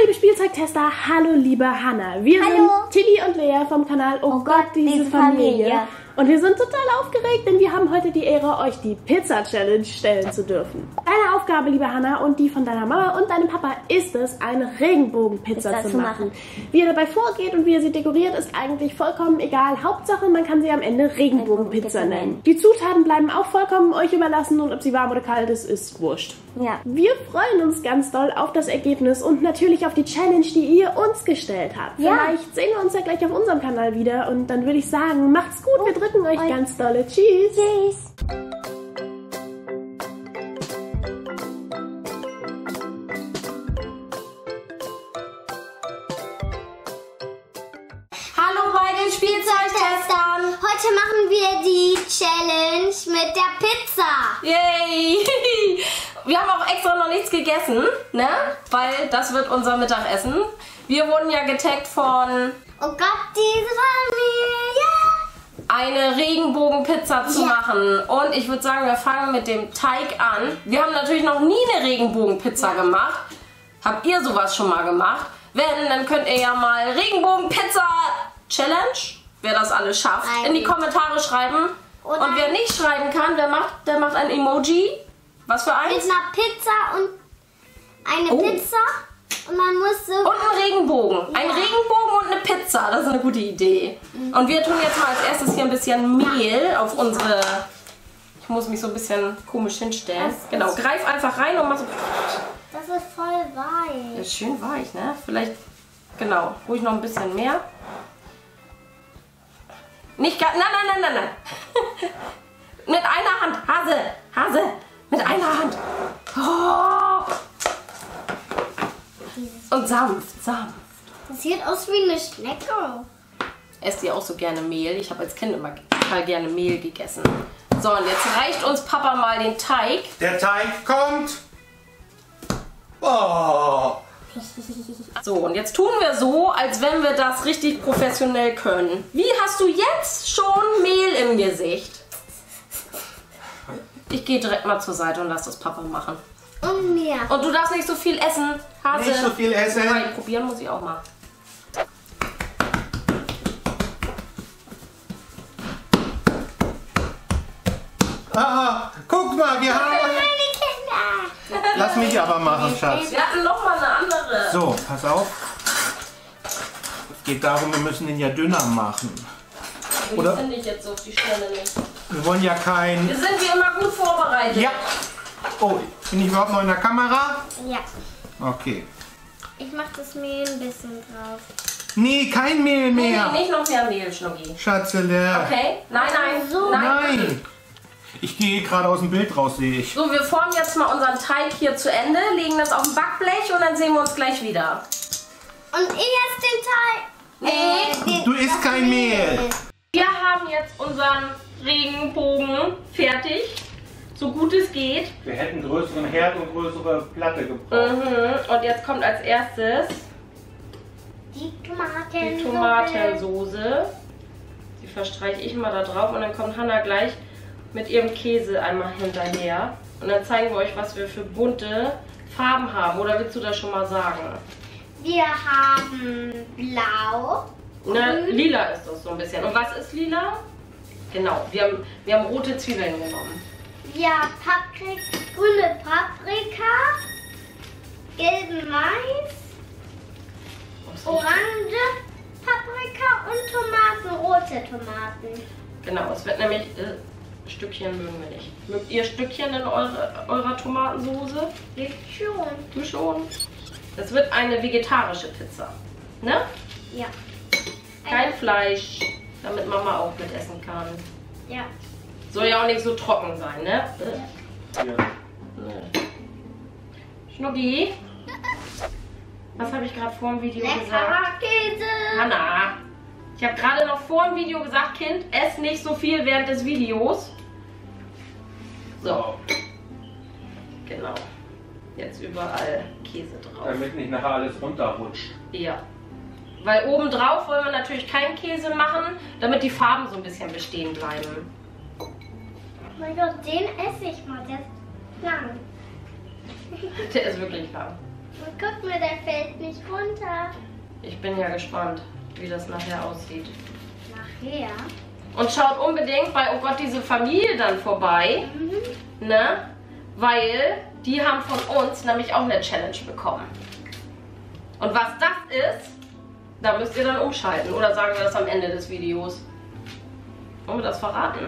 liebe Spielzeugtester, hallo liebe Hanna. Wir sind Tilly und Lea vom Kanal Oh Gott, diese Familie. Und wir sind total aufgeregt, denn wir haben heute die Ehre, euch die Pizza-Challenge stellen zu dürfen. Deine Aufgabe, liebe Hanna, und die von deiner Mama und deinem Papa ist es, eine Regenbogenpizza zu machen. Wie ihr dabei vorgeht und wie ihr sie dekoriert, ist eigentlich vollkommen egal. Hauptsache, man kann sie am Ende Regenbogenpizza nennen. Die Zutaten bleiben auch vollkommen euch überlassen und ob sie warm oder kalt ist wurscht. Ja. Wir freuen uns ganz doll auf das Ergebnis und natürlich auf die Challenge, die ihr uns gestellt habt. Ja. Vielleicht sehen wir uns ja gleich auf unserem Kanal wieder und dann würde ich sagen, macht's gut, wir drücken euch ganz dolle. Tschüss. Tschüss. Hallo bei den Spielzeugtestern. Heute machen wir die Challenge mit der Pizza. Yay! Wir haben auch extra noch nichts gegessen, ne? Weil das wird unser Mittagessen. Wir wurden ja getaggt von Oh Gott, diese Familie. eine Regenbogenpizza zu machen. Und ich würde sagen, wir fangen mit dem Teig an. Wir haben natürlich noch nie eine Regenbogenpizza gemacht. Habt ihr sowas schon mal gemacht? Wenn, dann könnt ihr ja mal Regenbogenpizza Challenge, wer das alles schafft, in die Kommentare schreiben. Oder und wer nicht schreiben kann, der macht ein Emoji. Was für eins? mit einer Pizza und eine Pizza. Und man muss so... Und ein Regenbogen. Ein Regenbogen und eine Pizza. Das ist eine gute Idee. Und wir tun jetzt mal als erstes hier ein bisschen Mehl auf unsere... Ich muss mich so ein bisschen komisch hinstellen. Genau, greif einfach rein und mach so... Das ist voll weich. Das ist schön weich, ne? Vielleicht, genau, ruhig noch ein bisschen mehr. Nicht ganz... Nein. Mit einer Hand. Hase. Mit einer Hand. Oh. Und sanft. Das sieht aus wie eine Schnecke. Esst ihr auch so gerne Mehl? Ich habe als Kind immer total gerne Mehl gegessen. So, und jetzt reicht uns Papa mal den Teig. Der Teig kommt. Oh. So, und jetzt tun wir so, als wenn wir das richtig professionell können. Wie hast du jetzt schon Mehl im Gesicht? Ich gehe direkt mal zur Seite und lass das Papa machen. Und mir. Und du darfst nicht so viel essen, Hase. Nicht so viel essen. Nein, probieren muss ich auch mal. Ah, guck mal, wir haben... Meine Kinder. Lass mich aber machen, Schatz. Wir hatten noch mal eine andere. So, pass auf. Es geht darum, wir müssen den ja dünner machen. Die finde ich jetzt so auf die Schnelle nicht. Wir wollen ja kein... Wir sind wie immer gut vorbereitet. Ja. Oh, bin ich überhaupt noch in der Kamera? Ja. Okay. Ich mach das Mehl ein bisschen drauf. Nee, kein Mehl mehr. Nee, nicht noch mehr Mehl, Schnucki. Schatzele. Okay? Nein. So. Nein. Ich gehe gerade aus dem Bild raus, sehe ich. So, wir formen jetzt mal unseren Teig hier zu Ende, legen das auf ein Backblech und dann sehen wir uns gleich wieder. Und ich esse den Teig. Nee. Du isst kein Mehl. Wir haben jetzt unseren Regenbogen fertig, so gut es geht. Wir hätten einen größeren Herd und größere Platte gebraucht. Und jetzt kommt als erstes Die die Tomatensoße. Die verstreiche ich mal da drauf und dann kommt Hanna gleich mit ihrem Käse einmal hinterher. Und dann zeigen wir euch, was wir für bunte Farben haben. Oder willst du das schon mal sagen? Wir haben blau. Na, lila ist das so ein bisschen. Und was ist lila? Genau, wir haben rote Zwiebeln genommen. Ja, grüne Paprika, gelben Mais, orange Paprika und Tomaten, rote Tomaten. Genau, es wird nämlich... Stückchen mögen wir nicht. Mögt ihr Stückchen in eurer Tomatensoße? Ich schon. Du schon. Es wird eine vegetarische Pizza. Ne? Ja. Kein Fleisch, damit Mama auch mitessen kann. Ja. Soll ja auch nicht so trocken sein, ne? Ja. Nee. Schnucki? Was habe ich gerade vor dem Video gesagt? Leckerer Käse. Hanna, ich habe gerade noch vor dem Video gesagt, Kind, ess nicht so viel während des Videos. So. Genau. Jetzt überall Käse drauf. Damit nicht nachher alles runterrutscht. Ja. Weil oben drauf wollen wir natürlich keinen Käse machen, damit die Farben so ein bisschen bestehen bleiben. Mein Gott, den esse ich mal. Der ist lang. Der ist wirklich lang. Und guck mal, der fällt nicht runter. runter. Ich bin ja gespannt, wie das nachher aussieht. Nachher? Und schaut unbedingt bei Oh Gott, diese Familie dann vorbei, ne? Weil die haben von uns nämlich auch eine Challenge bekommen. Und was das ist, da müsst ihr dann umschalten. Oder sagen wir das am Ende des Videos? Wollen wir das verraten?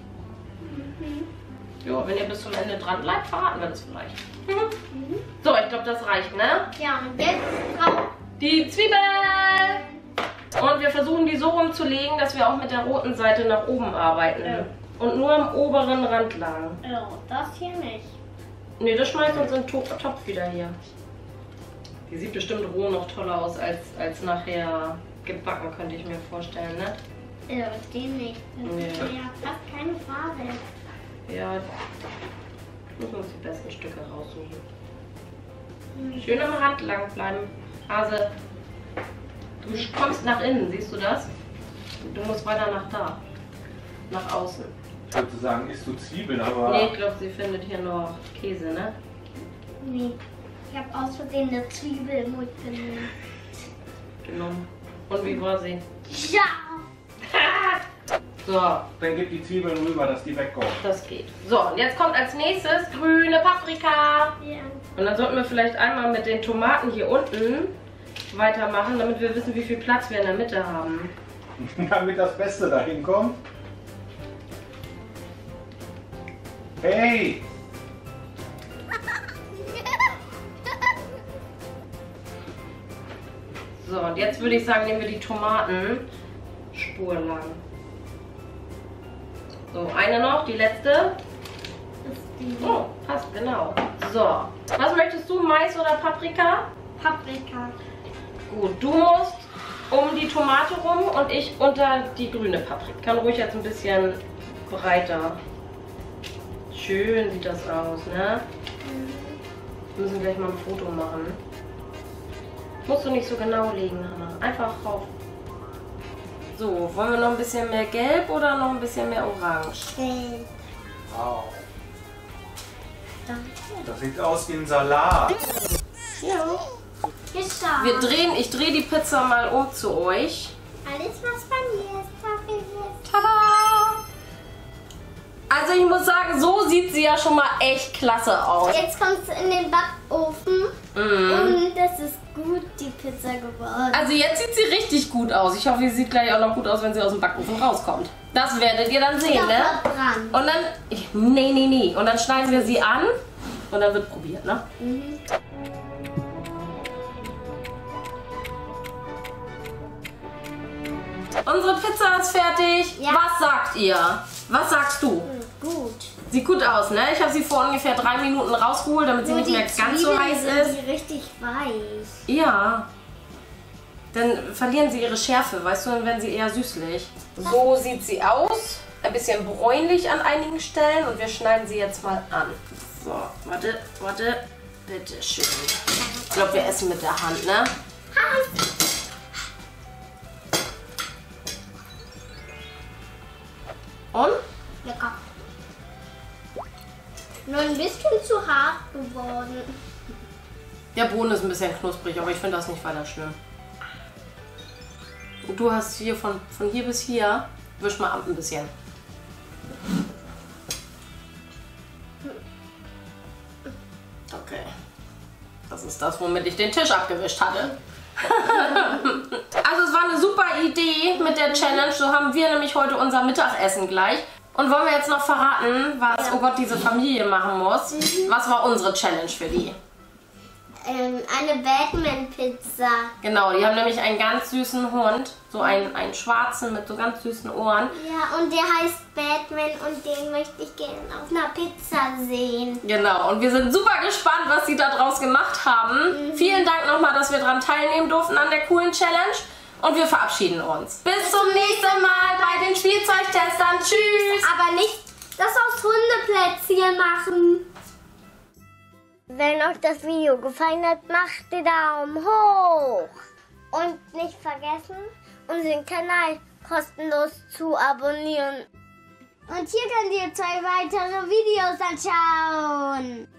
Ja, wenn ihr bis zum Ende dran bleibt, verraten wir das vielleicht. So, ich glaube, das reicht, ne? Ja, und jetzt drauf. Die Zwiebel! Und wir versuchen die so rumzulegen, dass wir auch mit der roten Seite nach oben arbeiten. Ja. Und nur am oberen Rand lang. Oh, das hier nicht. Ne, das schmeißt uns in den Topf wieder hier. Die sieht bestimmt roh noch toller aus als nachher gebacken, könnte ich mir vorstellen, ne? Ja, den nicht. Das Nee. ist ja fast keine Farbe. Ja, müssen wir uns die besten Stücke raussuchen. Schön am Rand lang bleiben. Hase, du kommst nach innen, siehst du das? Du musst weiter nach da. Nach außen. Sozusagen isst du Zwiebeln, aber... Nee, ich glaube, sie findet hier noch Käse, ne? Nee. Ich habe aus Versehen eine Zwiebel im Mund Genommen. Und wie war sie? Ja! So, Dann gib die Zwiebeln rüber, dass die wegkommen. das geht. So, und jetzt kommt als nächstes grüne Paprika. Ja. Und dann sollten wir vielleicht einmal mit den Tomaten hier unten weitermachen, damit wir wissen, wie viel Platz wir in der Mitte haben. Damit das Beste dahin kommt. Hey! So, und jetzt würde ich sagen, nehmen wir die Tomaten spurlang. So, eine noch, die letzte. Das ist die Oh, passt, genau. So, was möchtest du, Mais oder Paprika? Paprika. Gut, du musst um die Tomate rum und ich unter die grüne Paprika. Kann ruhig jetzt ein bisschen breiter. Schön sieht das aus, ne? Wir müssen gleich mal ein Foto machen. Musst du nicht so genau legen, Hannah. Einfach drauf. So, wollen wir noch ein bisschen mehr Gelb oder noch ein bisschen mehr Orange? Gelb. Wow. Das sieht aus wie ein Salat. Ja. Geschafft. Ich drehe die Pizza mal um zu euch. Alles, was bei mir ist, darf ich jetzt. Tada! Also ich muss sagen, so sieht sie ja schon mal echt klasse aus. Jetzt kommst du in den Backofen und das ist gut die Pizza geworden. Also jetzt sieht sie richtig gut aus. Ich hoffe, sie sieht gleich auch noch gut aus, wenn sie aus dem Backofen rauskommt. Das werdet ihr dann sehen, ne? Verbrannt. Und dann, nee. Und dann schneiden wir sie an und dann wird probiert, ne? Unsere Pizza ist fertig. Ja. Was sagt ihr? Was sagst du? Gut. Sieht gut aus, ne? Ich habe sie vor ungefähr 3 Minuten rausgeholt, damit sie Nur nicht die mehr ganz so Zwiebeln heiß sind ist. die richtig weich. Ja. Dann verlieren sie ihre Schärfe, weißt du, dann werden sie eher süßlich. So sieht sie aus. Ein bisschen bräunlich an einigen Stellen und wir schneiden sie jetzt mal an. So, warte. Bitte schön. Ich glaube, wir essen mit der Hand, ne? Und? Lecker. Nur ein bisschen zu hart geworden. Der Boden ist ein bisschen knusprig, aber ich finde das nicht weiter schlimm. Und du hast hier von hier bis hier, wisch mal ab ein bisschen. Okay. Das ist das, womit ich den Tisch abgewischt hatte. Also es war eine super Idee mit der Challenge. So haben wir nämlich heute unser Mittagessen gleich. Und wollen wir jetzt noch verraten, was, oh Gott, diese Familie machen muss? Was war unsere Challenge für die? Eine Batman-Pizza. Genau, die haben nämlich einen ganz süßen Hund. So einen schwarzen mit so ganz süßen Ohren. Ja, und der heißt Batman und den möchte ich gerne auf einer Pizza sehen. Genau, und wir sind super gespannt, was sie da draus gemacht haben. Vielen Dank nochmal, dass wir daran teilnehmen durften an der coolen Challenge. Und wir verabschieden uns. Bis zum nächsten Mal bei den Spielzeugtestern. Tschüss! Aber nicht das aus Hundeplätzchen machen. Wenn euch das Video gefallen hat, macht den Daumen hoch. Und nicht vergessen, unseren Kanal kostenlos zu abonnieren. Und hier könnt ihr 2 weitere Videos anschauen.